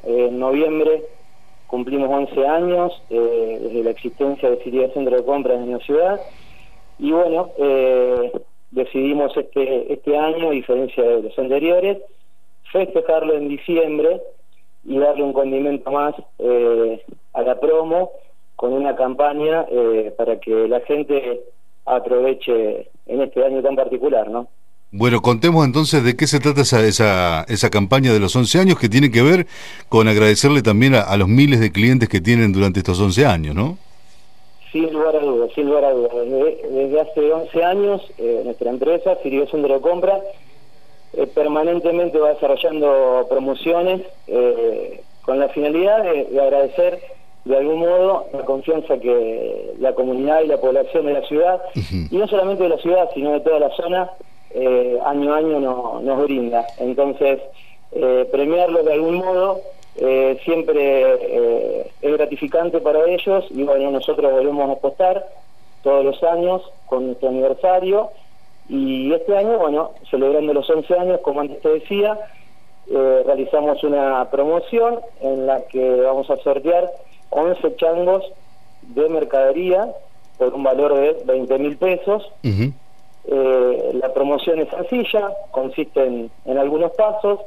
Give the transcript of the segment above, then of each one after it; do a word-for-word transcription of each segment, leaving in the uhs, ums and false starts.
eh, en noviembre cumplimos once años eh, desde la existencia de Siribe Centro de Compras en la ciudad, y bueno, eh, decidimos este, este año, a diferencia de los anteriores, festejarlo en diciembre y darle un condimento más eh, a la promo con una campaña eh, para que la gente aproveche en este año tan particular, ¿no? Bueno, contemos entonces de qué se trata esa, esa, esa campaña de los once años, que tiene que ver con agradecerle también a, a los miles de clientes que tienen durante estos once años, ¿no? Sin lugar a dudas, sin lugar a dudas. Desde, desde hace once años, eh, nuestra empresa, Siribe Centro de Compras, eh, permanentemente va desarrollando promociones eh, con la finalidad de, de agradecer de algún modo la confianza que la comunidad y la población de la ciudad, uh-huh. y no solamente de la ciudad, sino de toda la zona, eh, año a año no, nos brinda. Entonces, eh, premiarlos de algún modo eh, siempre eh, es gratificante para ellos, y bueno, nosotros volvemos a apostar todos los años con nuestro aniversario, y este año, bueno, celebrando los once años, como antes te decía, eh, realizamos una promoción en la que vamos a sortear once changos de mercadería por un valor de veinte mil pesos. Uh-huh. Eh, la promoción es sencilla, consiste en, en algunos pasos.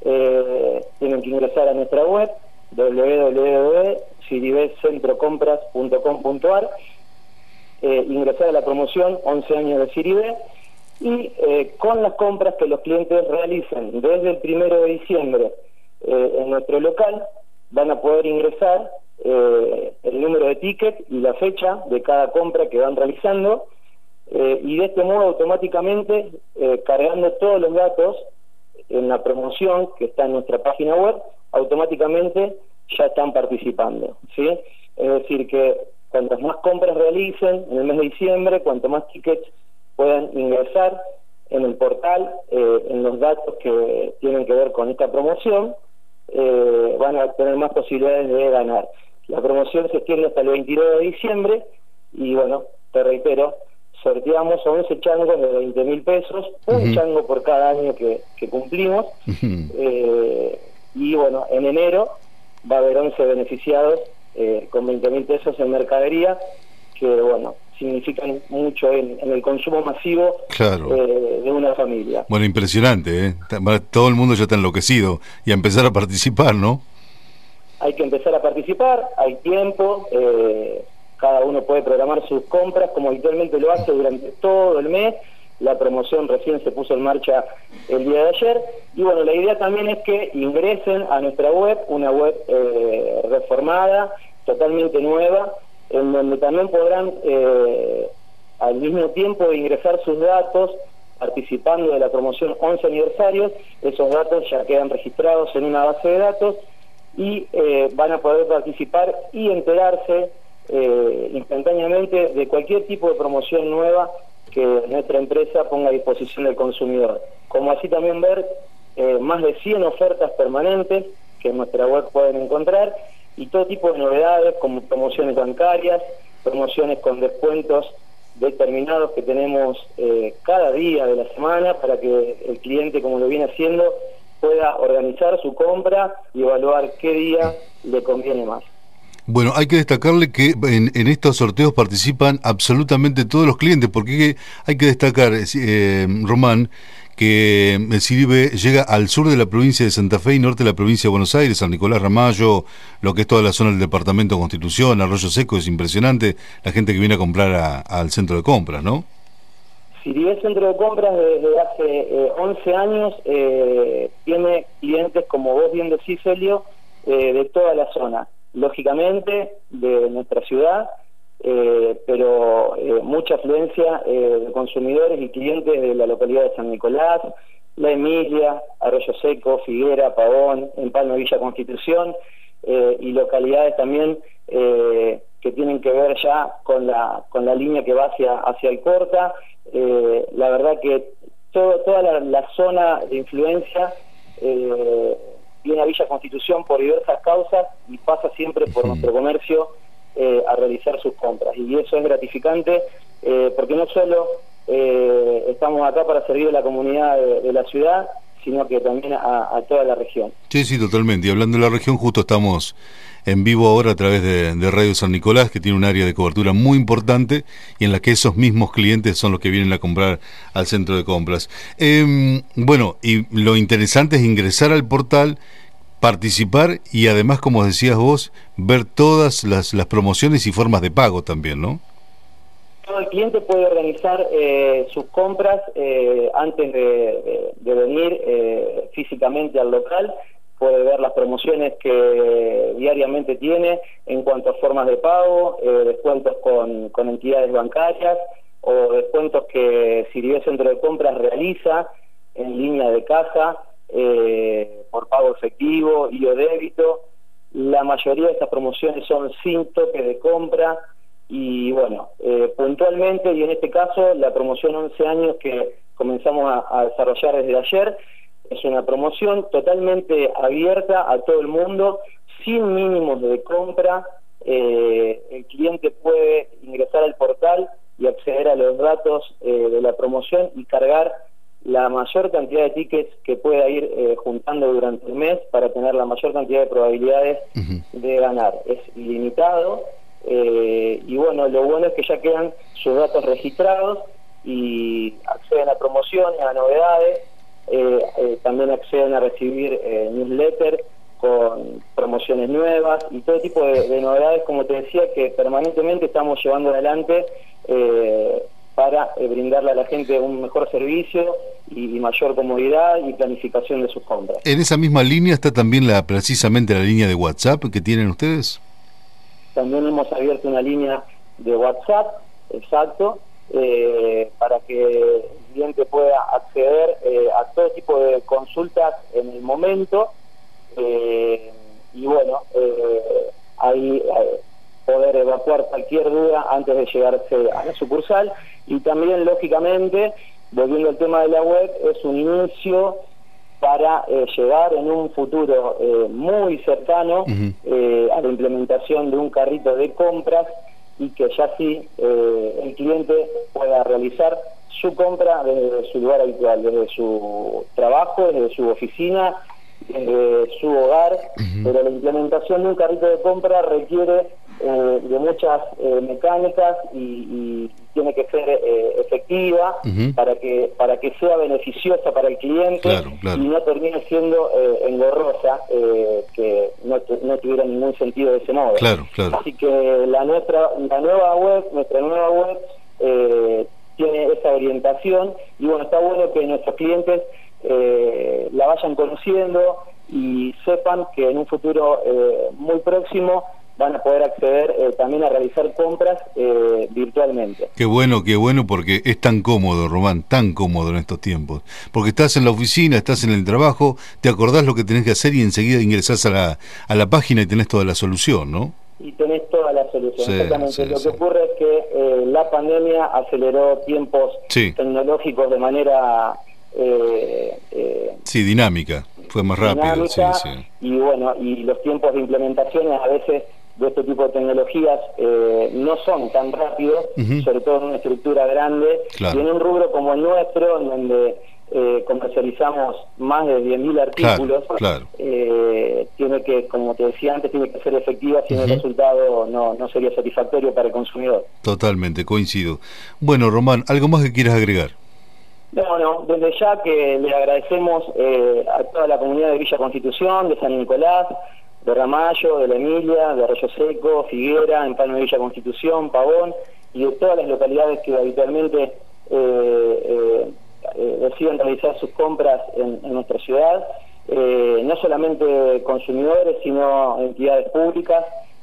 Eh, tienen que ingresar a nuestra web doble u doble u doble u punto siribe centro compras punto com punto a r, eh, ingresar a la promoción once años de Siribe, y eh, con las compras que los clientes realicen desde el primero de diciembre eh, en nuestro local, van a poder ingresar eh, el número de ticket y la fecha de cada compra que van realizando, eh, y de este modo automáticamente, eh, cargando todos los datos en la promoción que está en nuestra página web, automáticamente ya están participando, ¿sí? Es decir, que cuantas más compras realicen en el mes de diciembre, cuanto más tickets puedan ingresar en el portal, eh, en los datos que tienen que ver con esta promoción, eh, van a tener más posibilidades de ganar. La promoción se extiende hasta el veintidós de diciembre, y bueno, te reitero, sorteamos once changos de veinte mil pesos, un uh-huh. chango por cada año que, que cumplimos, uh-huh. eh, y bueno, en enero va a haber once beneficiados eh, con veinte mil pesos en mercadería, que bueno, significan mucho en, en el consumo masivo, claro. eh, de una familia. Bueno, impresionante, ¿eh? Todo el mundo ya está enloquecido, y a empezar a participar, ¿no? Hay que empezar a participar, hay tiempo, eh, cada uno puede programar sus compras como habitualmente lo hace durante todo el mes. La promoción recién se puso en marcha el día de ayer, y bueno, la idea también es que ingresen a nuestra web, una web eh, reformada, totalmente nueva, en donde también podrán eh, al mismo tiempo de ingresar sus datos participando de la promoción once aniversarios. Esos datos ya quedan registrados en una base de datos, y eh, van a poder participar y enterarse eh, instantáneamente de cualquier tipo de promoción nueva que nuestra empresa ponga a disposición del consumidor, como así también ver eh, más de cien ofertas permanentes que en nuestra web pueden encontrar, y todo tipo de novedades como promociones bancarias, promociones con descuentos determinados que tenemos eh, cada día de la semana, para que el cliente, como lo viene haciendo, pueda organizar su compra y evaluar qué día le conviene más. Bueno, hay que destacarle que en, en estos sorteos participan absolutamente todos los clientes, porque hay que destacar, eh, Román, que el Siribe llega al sur de la provincia de Santa Fe y norte de la provincia de Buenos Aires, San Nicolás Ramallo, lo que es toda la zona del departamento Constitución, Arroyo Seco. Es impresionante la gente que viene a comprar a, al centro de compras, ¿no? Siribe Centro de Compras desde hace eh, once años eh, tiene clientes, como vos bien decís, Helio, eh, de toda la zona, lógicamente de nuestra ciudad, eh, pero eh, mucha afluencia eh, de consumidores y clientes de la localidad de San Nicolás, La Emilia, Arroyo Seco, Figuera, Pavón, Empalme, Villa Constitución, eh, y localidades también eh, que tienen que ver ya con la con la línea que va hacia hacia Alcorta. Eh, la verdad que todo, toda la, la zona de influencia eh, viene a Villa Constitución por diversas causas y pasa siempre por sí. nuestro comercio eh, a realizar sus compras, y eso es gratificante eh, porque no solo eh, estamos acá para servir a la comunidad de, de la ciudad, sino que también a, a toda la región. Sí, sí, totalmente. Y hablando de la región, justo estamos en vivo ahora a través de, de Radio San Nicolás, que tiene un área de cobertura muy importante y en la que esos mismos clientes son los que vienen a comprar al centro de compras. Eh, bueno, y lo interesante es ingresar al portal, participar y además, como decías vos, ver todas las, las promociones y formas de pago también, ¿no? Todo el cliente puede organizar eh, sus compras eh, antes de, de, de venir eh, físicamente al local. Puede ver las promociones que diariamente tiene en cuanto a formas de pago, eh, descuentos con, con entidades bancarias o descuentos que Siribé Centro de Compras realiza en línea de caja, eh, por pago efectivo y o débito. La mayoría de estas promociones son sin toque de compra y bueno, eh, puntualmente y en este caso la promoción once años que comenzamos a, a desarrollar desde ayer es una promoción totalmente abierta a todo el mundo, sin mínimos de compra. Eh, el cliente puede ingresar al portal y acceder a los datos eh, de la promoción y cargar la mayor cantidad de tickets que pueda ir eh, juntando durante el mes para tener la mayor cantidad de probabilidades uh-huh. de ganar. Es ilimitado eh, y bueno, lo bueno es que ya quedan sus datos registrados y acceden a promociones, a novedades. Eh, eh, también acceden a recibir eh, newsletter con promociones nuevas y todo tipo de, de novedades, como te decía, que permanentemente estamos llevando adelante eh, para eh, brindarle a la gente un mejor servicio y, y mayor comodidad y planificación de sus compras. En esa misma línea está también la precisamente la línea de WhatsApp que tienen ustedes. También hemos abierto una línea de WhatsApp, exacto, eh, para que el cliente pueda acceder eh, a todo tipo de consultas en el momento eh, y bueno, eh, ahí eh, poder evacuar cualquier duda antes de llegarse a la sucursal. Y también, lógicamente, volviendo al tema de la web, es un inicio para eh, llegar en un futuro eh, muy cercano uh-huh. eh, a la implementación de un carrito de compras y que ya sí eh, el cliente pueda realizar su compra desde su lugar habitual, desde su trabajo, desde su oficina, desde su hogar, uh-huh. pero la implementación de un carrito de compra requiere eh, de muchas eh, mecánicas y, y tiene que ser eh, efectiva uh-huh. para que para que sea beneficiosa para el cliente claro, claro. y no termine siendo eh, engorrosa, eh, que no, no tuviera ningún sentido de ese modo. Claro, claro. Así que la nuestra la nueva web, nuestra nueva web eh, tiene esa orientación y bueno, está bueno que nuestros clientes eh, la vayan conociendo y sepan que en un futuro eh, muy próximo van a poder acceder eh, también a realizar compras eh, virtualmente. Qué bueno, qué bueno, porque es tan cómodo, Román, tan cómodo en estos tiempos. Porque estás en la oficina, estás en el trabajo, te acordás lo que tenés que hacer y enseguida ingresás a la, a la página y tenés toda la solución, ¿no? Y tenés toda la solución, sí, exactamente. Sí, lo sí. que ocurre es que eh, la pandemia aceleró tiempos sí. tecnológicos de manera... Eh, eh, sí, dinámica, fue más rápido. Sí, sí. Y bueno, y los tiempos de implementaciones a veces de este tipo de tecnologías eh, no son tan rápidos, uh-huh. sobre todo en una estructura grande, claro. y en un rubro como el nuestro, en donde eh, comercializamos más de diez mil artículos, claro, claro. Eh, tiene que, como te decía antes, tiene que ser efectiva, si no uh-huh. el resultado no, no sería satisfactorio para el consumidor. Totalmente, coincido. Bueno, Román, ¿algo más que quieras agregar? No, no, desde ya que le agradecemos eh, a toda la comunidad de Villa Constitución, de San Nicolás, de Ramallo, de La Emilia, de Arroyo Seco, Figuera, Empalme de Villa Constitución, Pavón, y de todas las localidades que habitualmente eh, eh, eh, deciden realizar sus compras en, en nuestra ciudad, eh, no solamente consumidores, sino entidades públicas,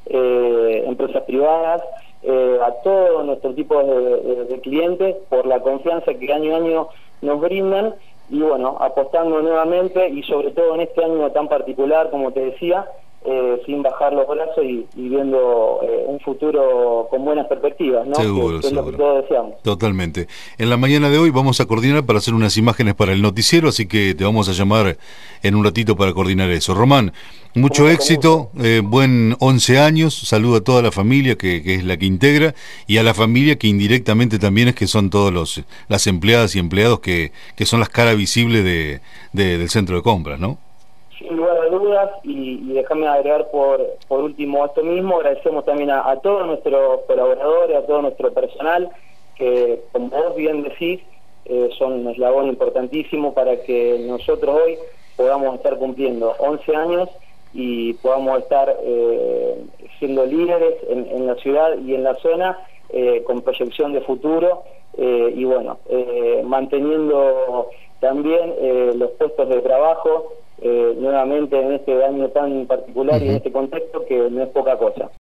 eh, empresas privadas, eh, a todo nuestro tipo de, de, de clientes, por la confianza que año a año nos brindan, y bueno, apostando nuevamente, y sobre todo en este año tan particular, como te decía, eh, sin bajar los brazos y, y viendo eh, un futuro con buenas perspectivas, ¿no? Seguro, que, que es lo que seguro. todos deseamos. Totalmente. En la mañana de hoy vamos a coordinar para hacer unas imágenes para el noticiero, así que te vamos a llamar en un ratito para coordinar eso. Román, mucho éxito, eh, buen once años, saludo a toda la familia que, que es la que integra y a la familia que indirectamente también es que son todos los las empleadas y empleados que, que son las caras visibles de, de, del centro de compras, ¿no? Sin lugar a dudas, y, y déjame agregar por, por último esto mismo, agradecemos también a, a todos nuestros colaboradores, a todo nuestro personal, que como vos bien decís, eh, son un eslabón importantísimo para que nosotros hoy podamos estar cumpliendo once años y podamos estar eh, siendo líderes en, en la ciudad y en la zona, eh, con proyección de futuro, eh, y bueno, eh, manteniendo también eh, los puestos de trabajo, Eh, nuevamente en este año tan particular uh-huh. y en este contexto que no es poca cosa.